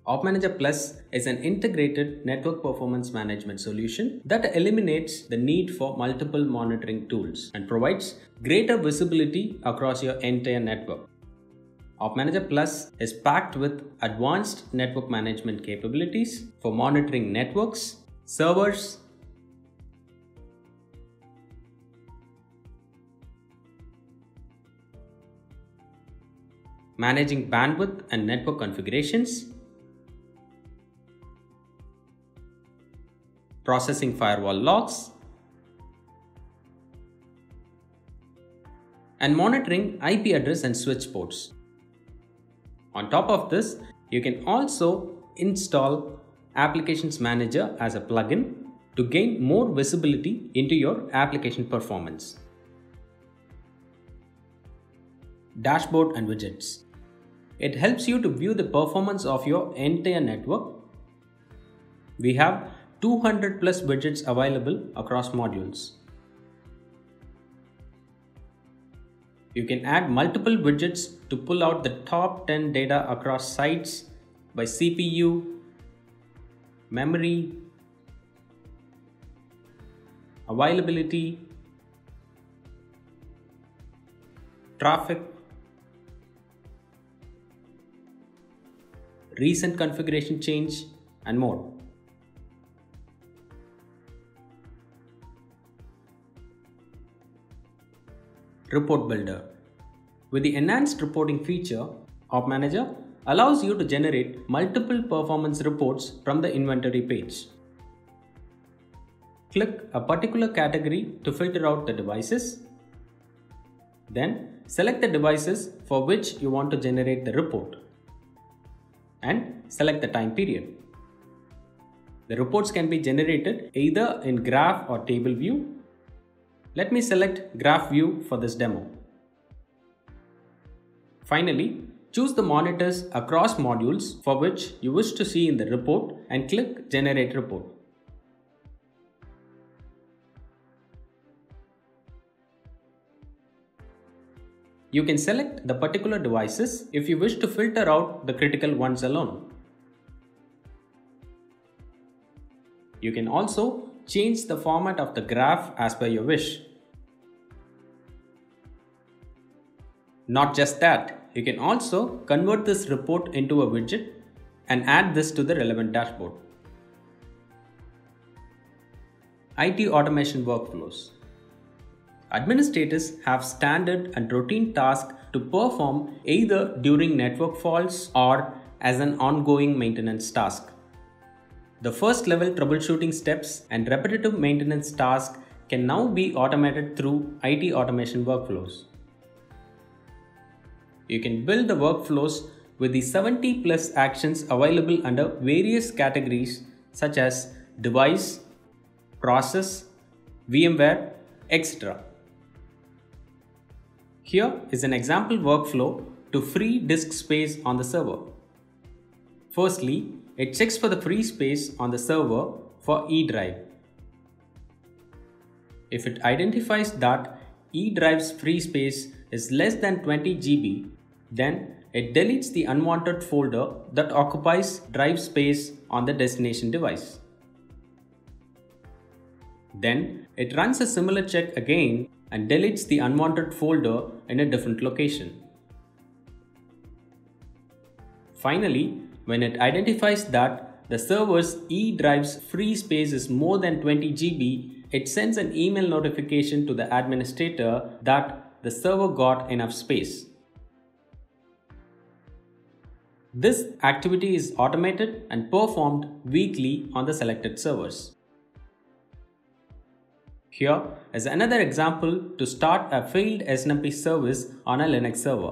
OpManager Plus is an integrated network performance management solution that eliminates the need for multiple monitoring tools and provides greater visibility across your entire network. OpManager Plus is packed with advanced network management capabilities for monitoring networks, servers, managing bandwidth and network configurations, processing firewall logs, and monitoring IP address and switch ports. On top of this, you can also install Applications Manager as a plugin to gain more visibility into your application performance. Dashboard and Widgets. It helps you to view the performance of your entire network. We have 200 plus widgets available across modules. You can add multiple widgets to pull out the top 10 data across sites by CPU, memory, availability, traffic, recent configuration change, and more. Report Builder. With the enhanced reporting feature, OpManager allows you to generate multiple performance reports from the inventory page. Click a particular category to filter out the devices. Then select the devices for which you want to generate the report and select the time period. The reports can be generated either in graph or table view. Let me select Graph View for this demo. Finally, choose the monitors across modules for which you wish to see in the report and click Generate Report. You can select the particular devices if you wish to filter out the critical ones alone. You can also change the format of the graph as per your wish. Not just that, you can also convert this report into a widget and add this to the relevant dashboard. IT automation workflows. Administrators have standard and routine tasks to perform either during network faults or as an ongoing maintenance task. The first level troubleshooting steps and repetitive maintenance tasks can now be automated through IT automation workflows. You can build the workflows with the 70 plus actions available under various categories such as device, process, VMware, etc. Here is an example workflow to free disk space on the server. Firstly, it checks for the free space on the server for E drive. If it identifies that E drive's free space is less than 20 GB, then it deletes the unwanted folder that occupies drive space on the destination device. Then it runs a similar check again and deletes the unwanted folder in a different location. Finally, when it identifies that the server's E drive's free space is more than 20 GB, it sends an email notification to the administrator that the server got enough space. This activity is automated and performed weekly on the selected servers. Here is another example to start a failed SNMP service on a Linux server.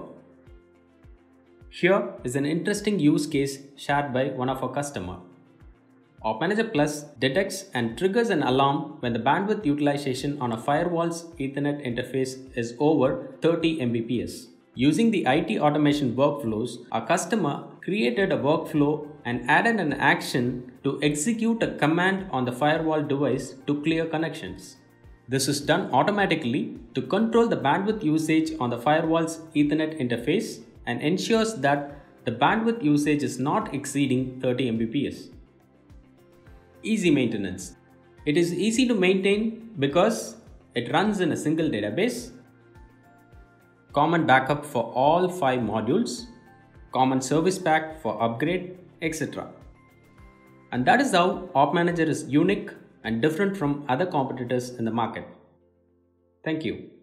Here is an interesting use case shared by one of our customers. OpManager Plus detects and triggers an alarm when the bandwidth utilization on a firewall's Ethernet interface is over 30 Mbps. Using the IT automation workflows, our customer created a workflow and added an action to execute a command on the firewall device to clear connections. This is done automatically to control the bandwidth usage on the firewall's Ethernet interface and ensures that The bandwidth usage is not exceeding 30 Mbps. Easy maintenance. It is easy to maintain because it runs in a single database, common backup for all 5 modules, common service pack for upgrade, etc. And that is how OpManager is unique and different from other competitors in the market. Thank you.